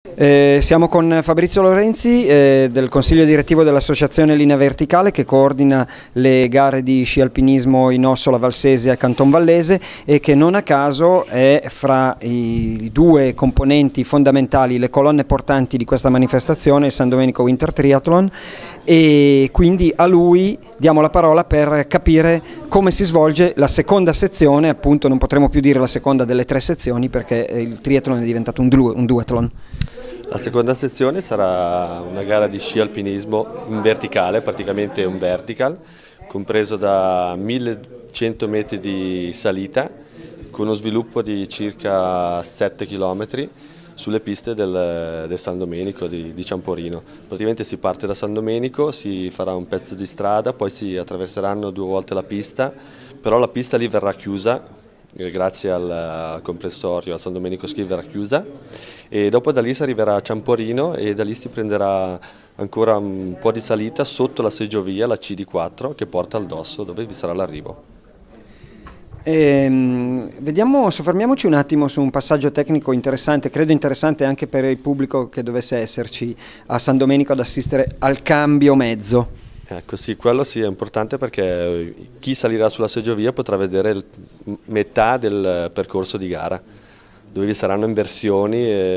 Siamo con Fabrizio Lorenzi del consiglio direttivo dell'associazione Linea Verticale, che coordina le gare di sci alpinismo in Ossola, Valsesia e Canton Vallese, e che non a caso è fra i due componenti fondamentali, le colonne portanti di questa manifestazione, il San Domenico Winter Triathlon, e quindi a lui diamo la parola per capire come si svolge la seconda sezione. Appunto non potremo più dire la seconda delle tre sezioni, perché il triathlon è diventato un duathlon. La seconda sezione sarà una gara di sci alpinismo in verticale, praticamente un vertical, compreso da 1100 metri di salita, con uno sviluppo di circa 7 km sulle piste del San Domenico di Ciamporino. Praticamente si parte da San Domenico, si farà un pezzo di strada, poi si attraverseranno 2 volte la pista, però la pista lì verrà chiusa, grazie al comprensorio, al San Domenico Ski verrà chiusa, e dopo da lì si arriverà a Ciamporino e da lì si prenderà ancora un po' di salita sotto la seggiovia, la CD4, che porta al Dosso, dove vi sarà l'arrivo. Soffermiamoci un attimo su un passaggio tecnico interessante, credo interessante anche per il pubblico che dovesse esserci a San Domenico ad assistere al cambio mezzo. Ecco, sì, quello sì è importante, perché chi salirà sulla seggiovia potrà vedere metà del percorso di gara, dove vi saranno inversioni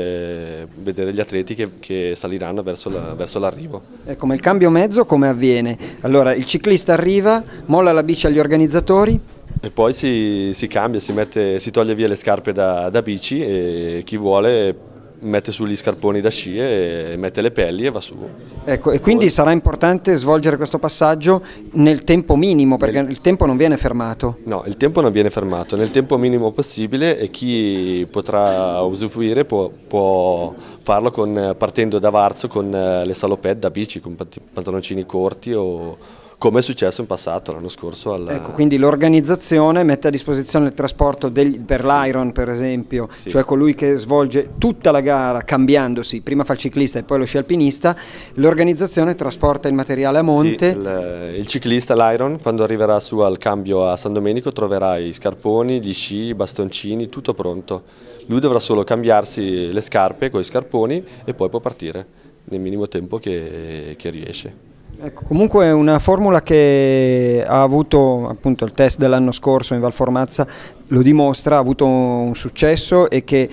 e vedere gli atleti che saliranno verso l'arrivo. Ecco, ma il cambio mezzo come avviene? Allora, il ciclista arriva, molla la bici agli organizzatori e poi si cambia, si toglie via le scarpe da bici, e chi vuole mette sugli scarponi da sci e mette le pelli e va su. Ecco, e quindi sarà importante svolgere questo passaggio nel tempo minimo, perché il tempo non viene fermato. No, il tempo non viene fermato, nel tempo minimo possibile, e chi potrà usufruire può farlo partendo da Varzo con le salopette da bici, con pantaloncini corti, o come è successo in passato, l'anno scorso. Ecco, quindi l'organizzazione mette a disposizione il trasporto per l'Iron, per esempio, sì, cioè colui che svolge tutta la gara cambiandosi, prima fa il ciclista e poi lo sci alpinista, l'organizzazione trasporta il materiale a monte. Sì, il ciclista, l'Iron, quando arriverà su al cambio a San Domenico, troverà i scarponi, gli sci, i bastoncini, tutto pronto. Lui dovrà solo cambiarsi le scarpe con i scarponi e poi può partire nel minimo tempo che riesce. Ecco, comunque è una formula che ha avuto, appunto, il test dell'anno scorso in Valformazza lo dimostra, ha avuto un successo, e che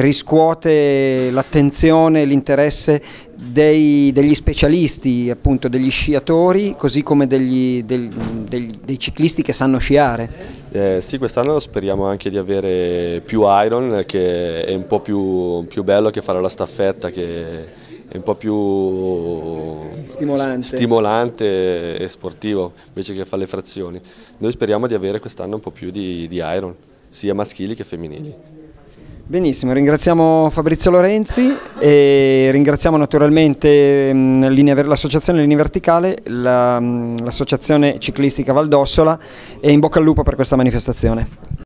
riscuote l'attenzione e l'interesse degli specialisti, appunto degli sciatori, così come dei ciclisti che sanno sciare. Sì, quest'anno speriamo anche di avere più Iron, che è un po' più bello che fare la staffetta, che è un po' più stimolante e sportivo, invece che fare le frazioni. Noi speriamo di avere quest'anno un po' più di Iron, sia maschili che femminili. Benissimo, ringraziamo Fabrizio Lorenzi e ringraziamo naturalmente l'associazione Linea Verticale, l'associazione ciclistica Valdossola, e in bocca al lupo per questa manifestazione.